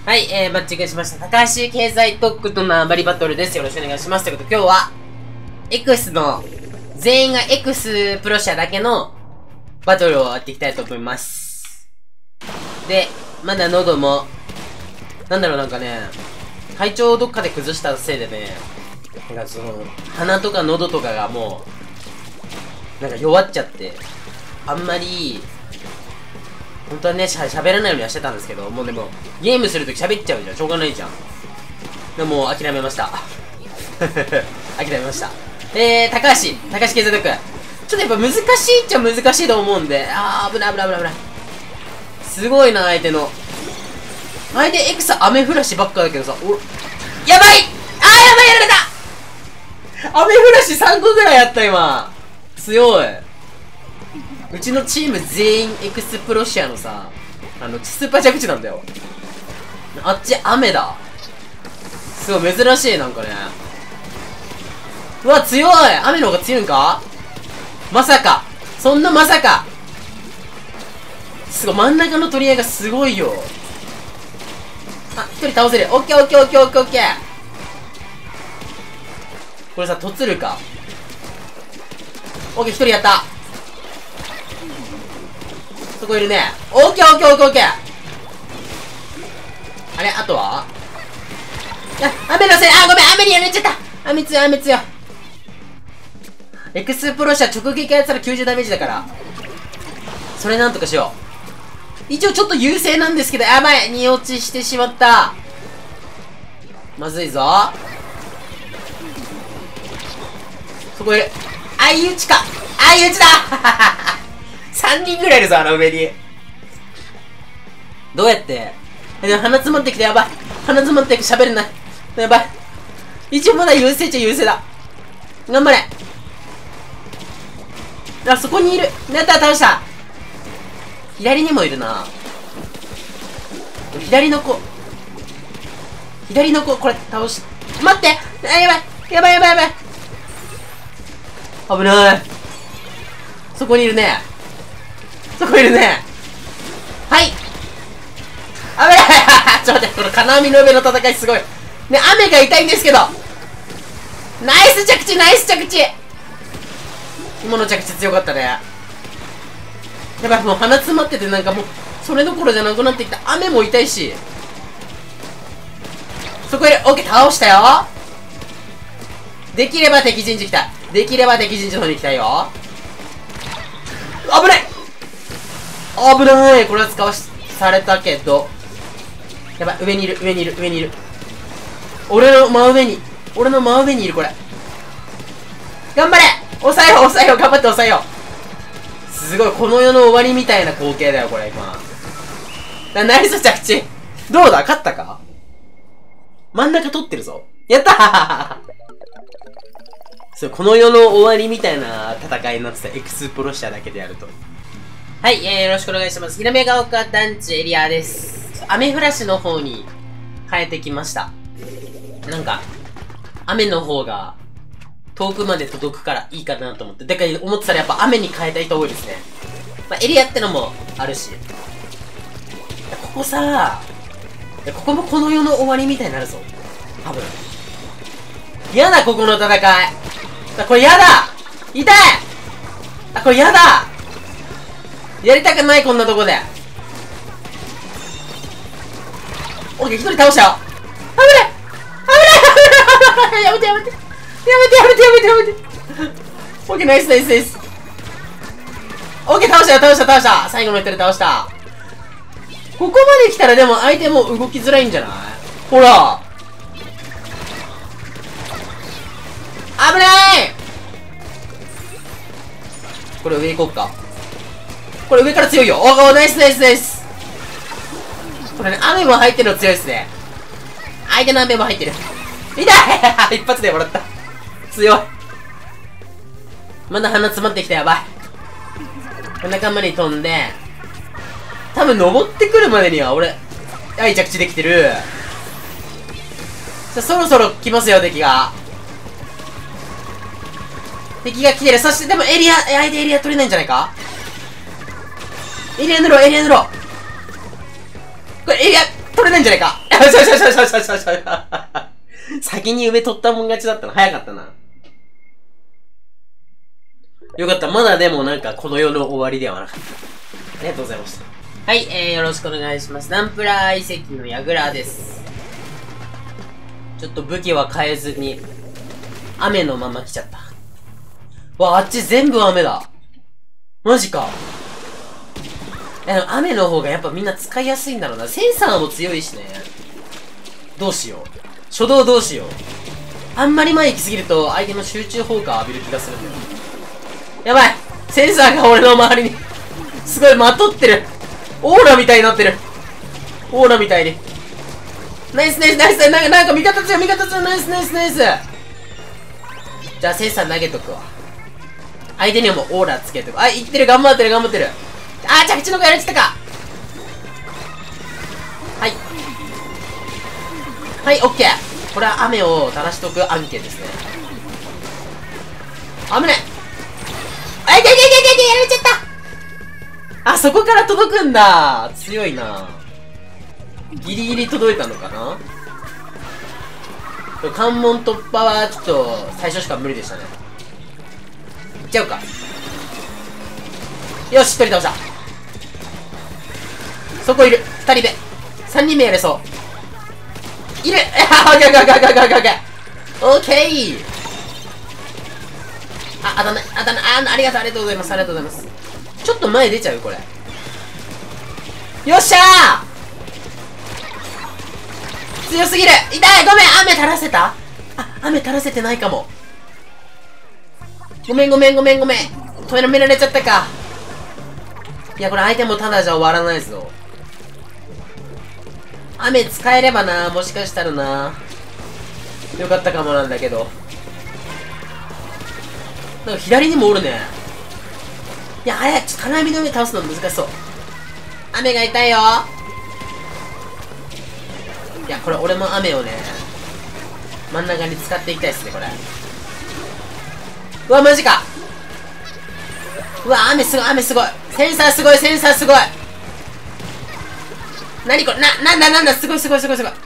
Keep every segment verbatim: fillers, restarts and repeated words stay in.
はい、えー、マッチングしました。高橋経済特区とのバリバトルです。よろしくお願いします。ということで、今日は、X の、全員が X プロ社だけのバトルをやっていきたいと思います。で、まだ喉も、なんだろうなんかね、体調をどっかで崩したせいでね、なんかその、鼻とか喉とかがもう、なんか弱っちゃって、あんまり、本当はね、しゃ、喋らないようにはしてたんですけど、もうでも、ゲームするとき喋っちゃうじゃん。しょうがないじゃん。でも、もう諦めました。諦めました。えー、高橋。高橋経済特区。ちょっとやっぱ難しいっちゃ難しいと思うんで、あー、危ない危ない危ない危ない。すごいな、相手の。相手 X 雨降らしばっかだけどさ、お、やばいあー、やばいやられた雨降らしさんこぐらいやった、今。強い。うちのチーム全員エクスプロシアのさ、あの、スーパー着地なんだよ。あっち雨だ。すごい珍しい、なんかね。うわ、強い雨の方が強いんかまさかそんなまさかすごい、真ん中の取り合いがすごいよ。あ、一人倒せる。オッケーオッケーオッケーオッケーオッケー。これさ、とつるか。オッケー、一人やった。そこいるね。オッケーオッケーオッケーオッケー。あれ、あとはあ、雨のせい、あ、ごめん、雨にやられちゃった。雨強い、雨強い。エクスプロ社直撃やったらきゅうじゅうダメージだから。それなんとかしよう。一応ちょっと優勢なんですけど、やばい、に落ちしてしまった。まずいぞ。そこいる。相打ちか。相打ちださんにんぐらいいるぞ、あの上に。どうやってえ、でも鼻詰まってきて、やばい。鼻詰まってきて喋れない。やばい。一応まだ優勢っちゃ優勢だ。頑張れ。あ、そこにいる。やった、倒した。左にもいるな。左の子。左の子、これ倒し、待って、あ、やばい。やばいやばいやばい。危ない。そこにいるね。そこいるね。はい。危ないちょっと待って、この金網の上の戦いすごい。ね、雨が痛いんですけど。ナイス着地、ナイス着地。今の着地強かったね。やばい、もう鼻詰まってて、なんかもう、それどころじゃなくなってきた。雨も痛いし。そこいる。オッケー、倒したよ。できれば敵陣地行きたい。できれば敵陣地の方に行きたいよ。危ない危ない。これは使わされたけど。やばい、上にいる、上にいる、上にいる。俺の真上に、俺の真上にいる、これ。頑張れ抑えよう、抑えよう、頑張って抑えよう。すごい、この世の終わりみたいな光景だよ、これ、今。な、ナイス着地。どうだ勝ったか真ん中取ってるぞ。やったーそう、この世の終わりみたいな戦いになってた。エクスプロシアだけでやると。はい、えー、よろしくお願いします。ひらめが丘団地エリアです。雨降らしの方に変えてきました。なんか、雨の方が遠くまで届くからいいかなと思って。だから思ってたらやっぱ雨に変えた人多いですね。まあ、エリアってのもあるし。ここさ、ここもこの世の終わりみたいになるぞ。多分。やだ、ここの戦い。これやだ痛いあ、これやだやりたくない、こんなとこで。オッケー、一人倒したよ。危ない危ない危ないやめてやめてやめてやめてやめてやめてオッケー、ナイスナイスナイス。オッケー、倒したよ、倒した倒した最後の一人倒した。ここまで来たらでも相手も動きづらいんじゃないほら危ないこれ上行こうか。これ上から強いよ。おお、ナイスナイスナイス。これね、雨も入ってるの強いですね。相手の雨も入ってる。痛い一発でもらった。強い。まだ鼻詰まってきた、やばい。仲間に飛んで、多分登ってくるまでには俺、はい、着地できてる。さあ、そろそろ来ますよ、敵が。敵が来てる。そしてでもエリア、相手エリア取れないんじゃないか。エリア塗ろう、エリア塗ろう。これエリア、 取れないんじゃないか。よしよしよしよしよしよしよしよし。先に上取ったもん勝ちだったの。早かったな。よかった。まだでもなんかこの世の終わりではなかった。ありがとうございました。はい、えー、よろしくお願いします。ナンプラー遺跡のヤグラです。ちょっと武器は変えずに、雨のまま来ちゃった。わ、あっち全部雨だ。マジか。え、雨の方がやっぱみんな使いやすいんだろうな。センサーも強いしね。どうしよう。初動どうしよう。あんまり前行きすぎると相手の集中砲火を浴びる気がするんだよ。やばい、センサーが俺の周りにすごいまとってる。オーラみたいになってる。オーラみたいに。ナイスナイスナイス。なんか、なんか味方強い味方強い。ナイスナイスナイス。じゃあセンサー投げとくわ。相手にもオーラつけとく。あ、いってる。頑張ってる頑張ってる。あー、着地の子やられてたか。はいはい、オッケー。これは雨を垂らしとく案件ですね。危ない。あ、いけいけいけいけいけ、やられちゃった。あ、そこから届くんだ。強いな。ギリギリ届いたのかな。関門突破はちょっと最初しか無理でしたね。いっちゃうか。よし、取り倒した。そこいる。ふたりめ。さんにんめやれそう。いる。あ、オッケーオッケーオッケーオッケーオッケーオッケー。オッケー。あ、当たんない。当たんない。あ、ありがとう、ありがとうございます。ありがとうございます。ちょっと前出ちゃうこれ。よっしゃー。強すぎる。痛い。ごめん。雨垂らせた？あ、雨垂らせてないかも。ごめんごめんごめんごめん。止められちゃったか。いや、これ相手もただじゃ終わらないぞ。雨使えればな、もしかしたらな。よかったかもなんだけど。なんか左にもおるね。いや、あれ、ちょっと金網の上倒すの難しそう。雨が痛いよ。いや、これ俺も雨をね、真ん中に使っていきたいですね、これ。うわ、マジか。うわ、雨すごい、雨すごい。センサーすごい、センサーすごい。なにこれ、な、なんだなんだ、すごいすごいすごいすごい。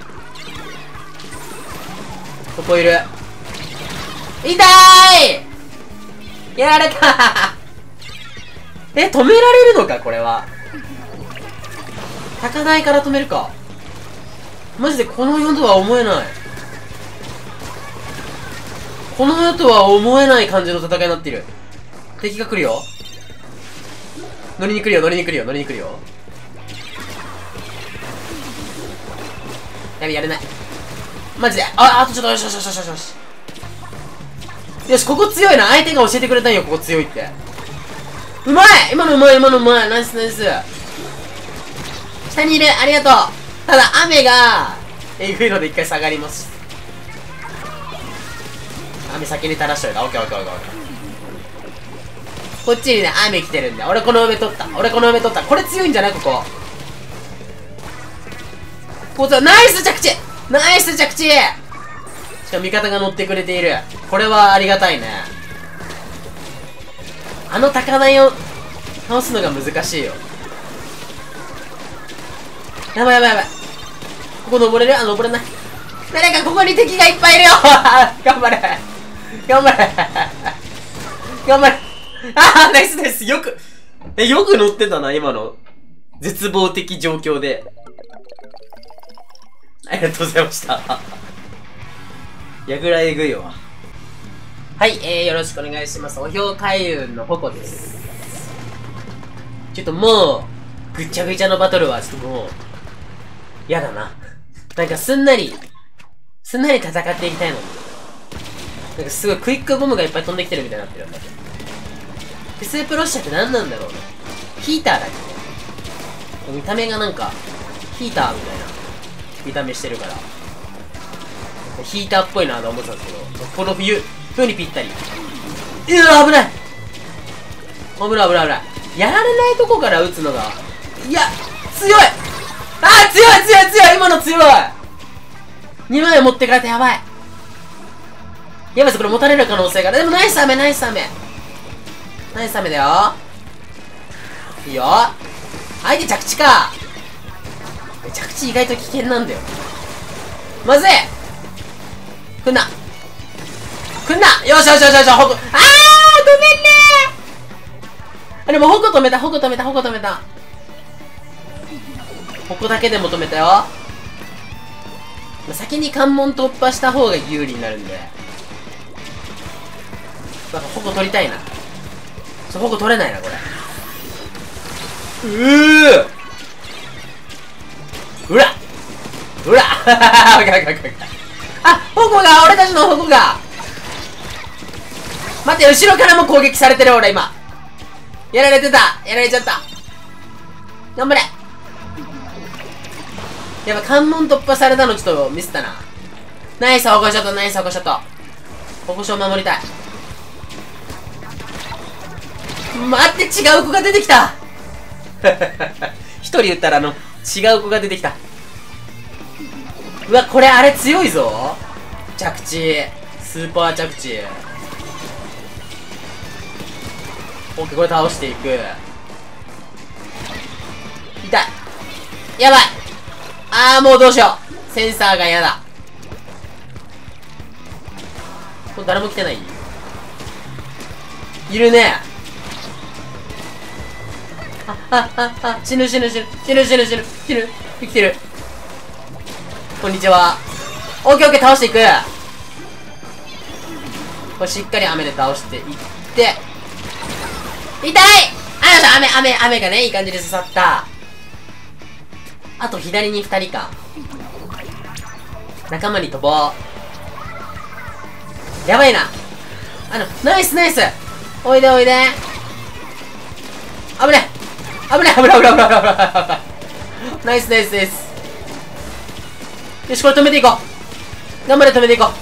ここいる。痛ーい。やられたえ、止められるのか、これは。高台から止めるか。マジでこの世とは思えない。この世とは思えない感じの戦いになっている。敵が来るよ。乗りに来るよ、乗りに来るよ、乗りに来るよ。やべ、やれない。マジで。あ、あとちょっと、よしよしよしよしよし。よし、ここ強いな。相手が教えてくれたんよ、ここ強いって。うまい。今のうまい、今のうまい。ナイスナイス。下にいる。ありがとう。ただ、雨が、えぐいので一回下がります。雨先に垂らしといた。オッケーオッケーオッケーオッケー。こっちにね、雨来てるんで。俺この上取った。俺この上取った。これ強いんじゃないここ。ここナイス着地。ナイス着地。しかも味方が乗ってくれている。これはありがたいね。あの高台を倒すのが難しいよ。やばいやばいやばい。ここ登れる？あ、登れない。誰かここに敵がいっぱいいるよ頑張れ頑張れ頑張れああ、ナイスナイス。よく、え、よく乗ってたな、今の。絶望的状況で。ありがとうございました。やぐらえぐいわ。はい、えー、よろしくお願いします。お評開運の矛です。ちょっともう、ぐっちゃぐちゃのバトルはちょっともう、やだな。なんかすんなり、すんなり戦っていきたいのに。なんかすごいクイックボムがいっぱい飛んできてるみたいになってるんだけど。フェスプロッシャーって何なんだろうね。ヒーターだっけ？見た目がなんか、ヒーターみたいな見た目してるから。ヒーターっぽいなと思ってたんですけど、この冬、冬にぴったり。うわ、危ない！危ない危ない危ない。やられないとこから撃つのが、いや、強い！あー、強い強い強い！今の強い！にまい持ってかれてやばい。やばいです、これ持たれる可能性が。でもナイス雨、ナイス雨。ナイス雨だよ。いいよ。相手着地か。 着地意外と危険なんだよ。まずい。来んな。来んな。よしよしよしよし、ほこ、あー、ごめんねー。あ、でも、ほこ止めた、ほこ止めた、ほこ止めた。ここだけでも止めたよ。先に関門突破した方が有利になるんで。なんか矛取りたいな。ちょ、矛取れないな、これ。うーうらうらあ、矛が俺たちの矛が待って、後ろからも攻撃されてる俺今。やられてた。やられちゃった。頑張れ。やっぱ関門突破されたのちょっとミスったな。ナイス保護ショット、ナイス保護ショット。保護所を守りたい。待って、違う子が出てきた一人言ったらあの違う子が出てきた。うわ、これあれ強いぞ。着地スーパー着地。オッケー、これ倒していく。痛い。やばい。あー、もうどうしよう。センサーが嫌だ。これ誰も来てない？いるね。あ、あ、あ、あ、死ぬ死ぬ死ぬ死ぬ死ぬ死ぬ死ぬ。生きてる。こんにちは。オッケーオッケー、倒していく。これしっかり雨で倒していって。痛い。あ、よし、雨雨雨がね、いい感じで刺さった。あと左に二人か。仲間に飛ぼう。やばいな。あの、ナイスナイス。おいでおいで。危ね危ね危ね危ね危ね危ね危ね。ナイスナイスナイス。よし、これ止めていこう。頑張れ、止めていこ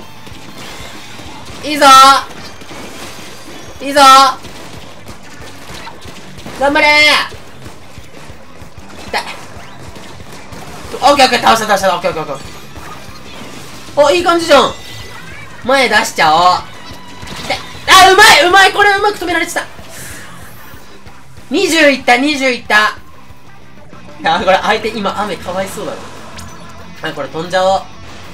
う。いいぞーいいぞー頑張れー。痛い。オッケーオッケー、倒した倒した。オッケーオッケーオッケー。お、いい感じじゃん。前出しちゃおう。痛い。あ、うまいうまい。これうまく止められてた。にじゅういった、にじゅういった。いや、これ相手今雨かわいそうだな。あ、これ飛んじゃおう。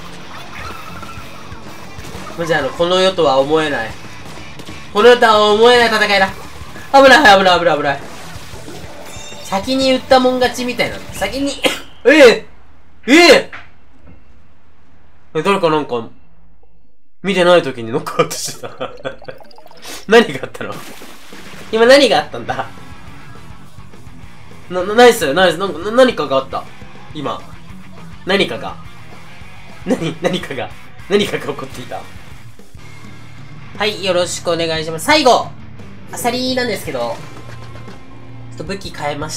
マジあの、この世とは思えない。この世とは思えない戦いだ。危ない危ない危ない危ない。先に撃ったもん勝ちみたいな。先に、えええええ、誰かなんか、見てない時にノックアウトしてた。何があったの？今何があったんだ？な、な、ナイスナイス。なんか、な、何かがあった。今。何かが。何、何かが。何かが起こっていた。はい、よろしくお願いします。最後アサリなんですけど、ちょっと武器変えました。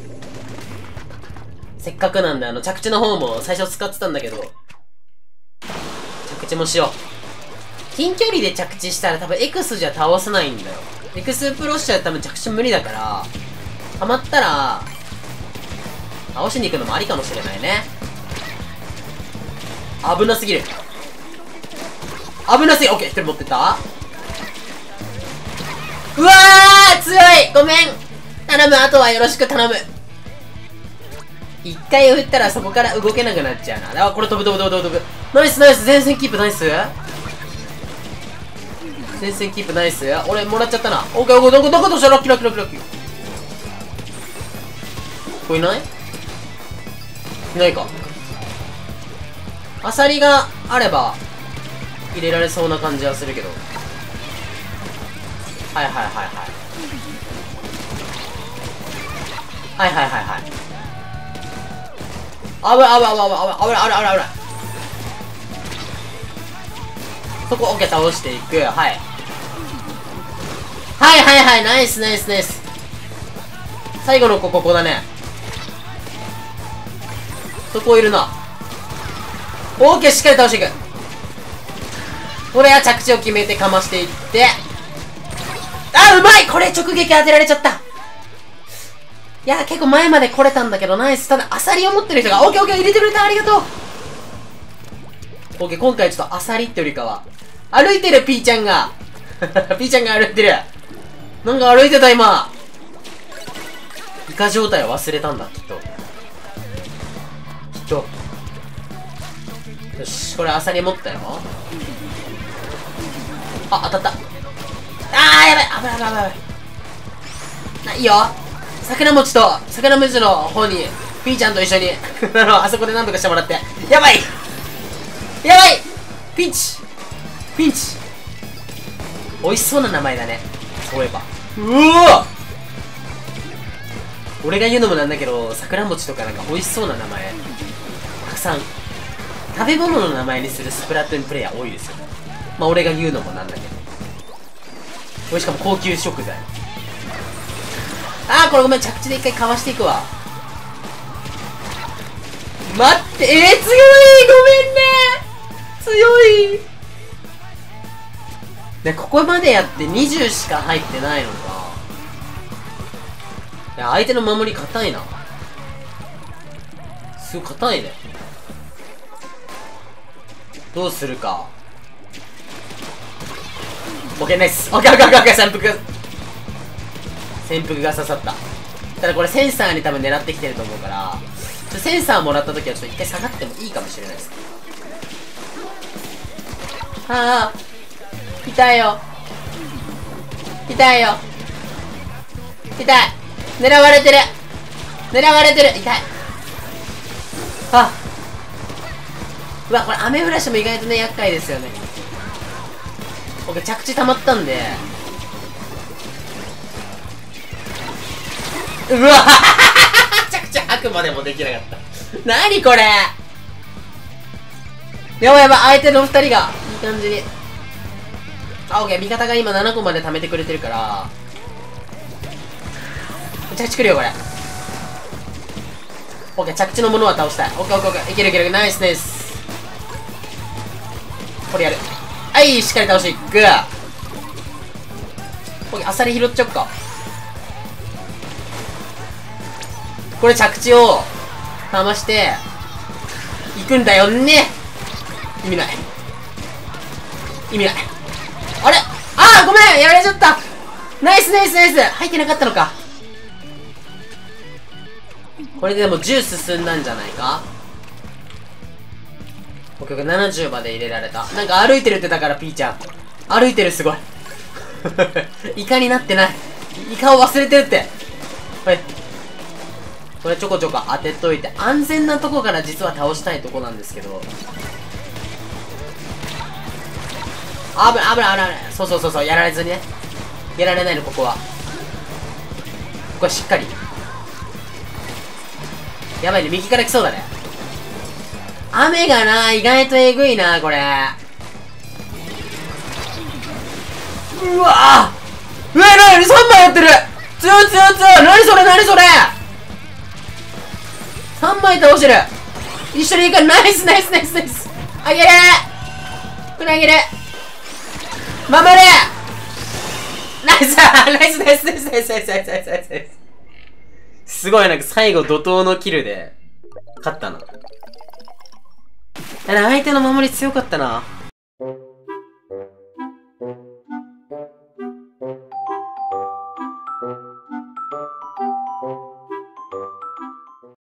せっかくなんで、あの、着地の方も最初使ってたんだけど、着地もしよう。近距離で着地したら多分 X じゃ倒せないんだよ。X プロッシャーは多分着地無理だから、ハマったら、倒しに行くのもありかもしれないね。危なすぎる。危なすぎる。オッケー、一人持ってった。うわー強い。ごめん頼む。あとはよろしく頼む。一回振ったらそこから動けなくなっちゃうな。あ、これ飛ぶ飛ぶ飛ぶ飛ぶ飛ぶ。ナイスナイス。前線キープナイス。前線キープナイス。俺もらっちゃったな。オッケーオッケー。どこどことしたらラッキーラッキーラッキーラッキー。これいない？いないか。アサリがあれば入れられそうな感じはするけど。はいはいはいはいはいはいはいはい。危ない危ない危ない危ない危ない危ない危ない。そこオッケー、倒していく。はいはいはいはい。ナイスナイスナイス。最後の子ここだね。そこいるな。オーケー、しっかり倒していく。これは着地を決めてかましていって、あ、うまい。これ直撃当てられちゃった。いや、結構前まで来れたんだけど、ナイス。ただアサリを持ってる人が、オーケーオッケー、入れてくれた。ありがとう。オーケー、今回ちょっとアサリってよりかは歩いてる。ピーちゃんがピーちゃんが歩いてる。なんか歩いてた今。イカ状態を忘れたんだきっと。 ちょ。よし、これアサリ持ったよ。あ、当たった。あー、やばい、危ない危ない危ない。あ、いいよ。桜餅と、桜餅の方に、ピーちゃんと一緒に、あの、あそこで何とかしてもらって。やばいやばいピンチピンチ美味しそうな名前だね。そういえば。うわ俺が言うのもなんだけど、桜餅とかなんか美味しそうな名前、たくさん、食べ物の名前にするスプラトゥーンプレイヤー多いですよ。まあ俺が言うのもなんだけど。これしかも高級食材。あー、これごめん、着地で一回かわしていくわ。待って、えー、強い、ごめんね、強い。で、ここまでやってにじゅうしか入ってないのか。いや、相手の守り硬いな。すごい硬いね。どうするか。オッケー、ナイス。オッケーオッケーオッケーオッケー、潜伏。潜伏が刺さった。ただこれセンサーに多分狙ってきてると思うから、ちょセンサーもらった時はちょっと一回下がってもいいかもしれないです。ああ、痛いよ。痛いよ。痛い。狙われてる。狙われてる。痛い。あ、うわ、これ雨降らしも意外とね、厄介ですよね。僕着地溜まったんで、うわ着地あくまでもできなかった。なにこれ。やばいやばい、相手の二人がいい感じに。あ、オッケー、味方が今ななこまで貯めてくれてるから、着地くるよこれ。オッケー、着地のものは倒したい。オッケーオッケーオッケー、いけるいける、ナイスナイス。これやる。はい、しっかり倒していく。オッケー、アサリ拾っちゃおっか。これ着地をかましていくんだよね。意味ない、意味ない。あれ、あー、ごめん、やられちゃった。ナイスナイスナイス。入ってなかったのか。これでもじゅう進んだんじゃないか。僕がななじゅうまで入れられた。なんか歩いてるってだから、ピーちゃん歩いてる、すごいイカになってない。イカを忘れてるって。はい、これちょこちょこ当てといて、安全なとこから実は倒したいとこなんですけど。危ない危ない危ない。そうそうそうそう、やられずにね。やられないの、ここは。これしっかり。やばいね、右から来そうだね。雨がな、意外とえぐいな、これ。うわぁ、うわ、なに、さんまいやってる。強い強い強い。なにそれなにそれ。さんまい倒してる。一緒に行く。ナイスナイスナイスナイス。あげる。これあげる。守れ。ナイスナイスナイスナイスナイスナイスナイスナイスナイスナイス。すごい、なんか最後怒涛のキルで勝ったな。相手の守り強かったな。